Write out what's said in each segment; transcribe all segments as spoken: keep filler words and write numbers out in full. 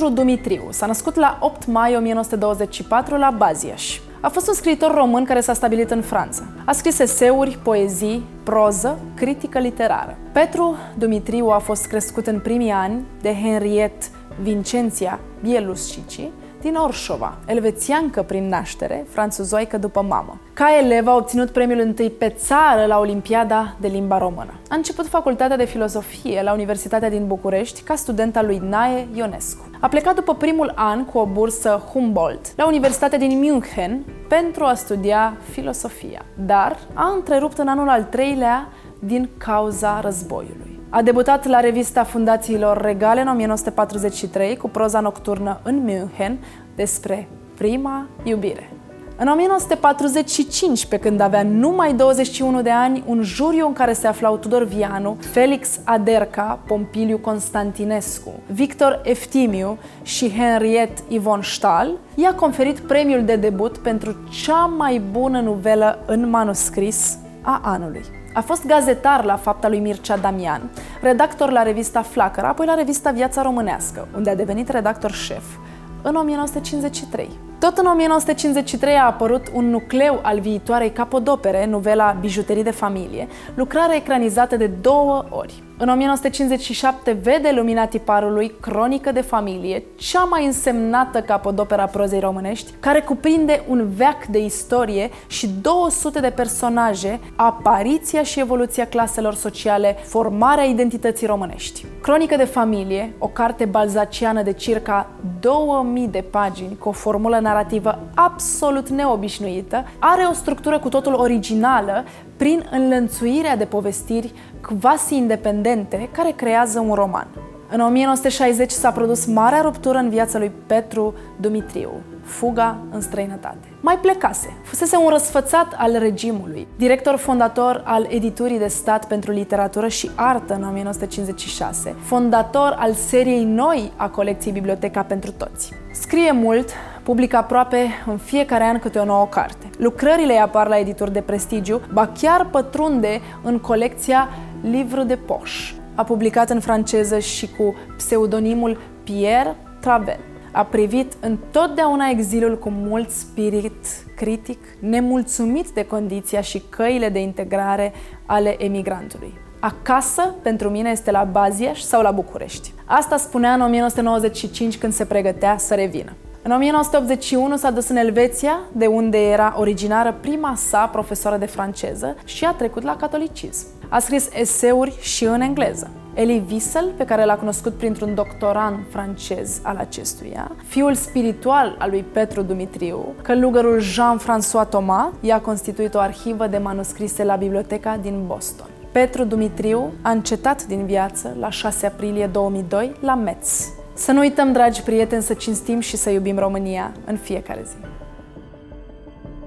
Petru Dumitriu s-a născut la opt mai o mie nouă sute douăzeci și patru la Baziaș. A fost un scriitor român care s-a stabilit în Franța. A scris eseuri, poezii, proză, critică literară. Petru Dumitriu a fost crescut în primii ani de Henriette Vincenția Bielușici din Orșova, elvețiancă prin naștere, franțuzoică după mamă. Ca elev a obținut premiul întâi pe țară la Olimpiada de limba română. A început facultatea de filozofie la Universitatea din București ca student al lui Nae Ionescu. A plecat după primul an cu o bursă Humboldt la Universitatea din München pentru a studia filosofia, dar a întrerupt în anul al treilea din cauza războiului. A debutat la revista Fundațiilor Regale în o mie nouă sute patruzeci și trei cu proza nocturnă în München despre prima iubire. În o mie nouă sute patruzeci și cinci, pe când avea numai douăzeci și unu de ani, un juriu în care se aflau Tudor Vianu, Felix Aderca, Pompiliu Constantinescu, Victor Eftimiu și Henriette Yvonne Stahl, i-a conferit premiul de debut pentru cea mai bună novelă în manuscris a anului. A fost gazetar la Fapta lui Mircea Damian, redactor la revista Flacăra, apoi la revista Viața Românească, unde a devenit redactor șef în o mie nouă sute cincizeci și trei. Tot în o mie nouă sute cincizeci și trei a apărut un nucleu al viitoarei capodopere, novela Bijuterii de familie, lucrare ecranizată de două ori. În o mie nouă sute cincizeci și șapte vede lumina tiparului Cronică de familie, cea mai însemnată capodoperă a prozei românești, care cuprinde un veac de istorie și două sute de personaje, apariția și evoluția claselor sociale, formarea identității românești. Cronică de familie, o carte balzaciană de circa două mii de pagini, cu o formulă narrativă absolut neobișnuită, are o structură cu totul originală prin înlănțuirea de povestiri quasi-independente care creează un roman. În o mie nouă sute șaizeci s-a produs marea ruptură în viața lui Petru Dumitriu, fuga în străinătate. Mai plecase, fusese un răsfățat al regimului, director fondator al Editurii de Stat pentru Literatură și Artă în o mie nouă sute cincizeci și șase, fondator al seriei noi a colecției Biblioteca pentru Toți. Scrie mult, publică aproape în fiecare an câte o nouă carte. Lucrările îi apar la edituri de prestigiu, ba chiar pătrunde în colecția Livre de Poche. A publicat în franceză și cu pseudonimul Pierre Travel. A privit întotdeauna exilul cu mult spirit critic, nemulțumit de condiția și căile de integrare ale emigrantului. Acasă, pentru mine, este la Baziaș sau la București. Asta spunea în o mie nouă sute nouăzeci și cinci când se pregătea să revină. În o mie nouă sute optzeci și unu s-a dus în Elveția, de unde era originară prima sa profesoară de franceză, și a trecut la catolicism. A scris eseuri și în engleză. Elie Wiesel, pe care l-a cunoscut printr-un doctorand francez al acestuia, fiul spiritual al lui Petru Dumitriu, călugărul Jean-François Thomas, i-a constituit o arhivă de manuscrise la biblioteca din Boston. Petru Dumitriu a încetat din viață la șase aprilie două mii doi la Metz. Să nu uităm, dragi prieteni, să cinstim și să iubim România în fiecare zi.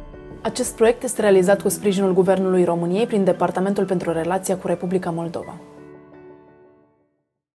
Acest proiect este realizat cu sprijinul Guvernului României prin Departamentul pentru Relația cu Republica Moldova.